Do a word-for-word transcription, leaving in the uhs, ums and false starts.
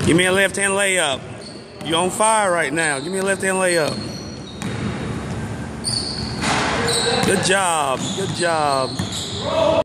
Give me a left-hand layup. You're on fire right now. Give me a left-hand layup. Good job. Good job.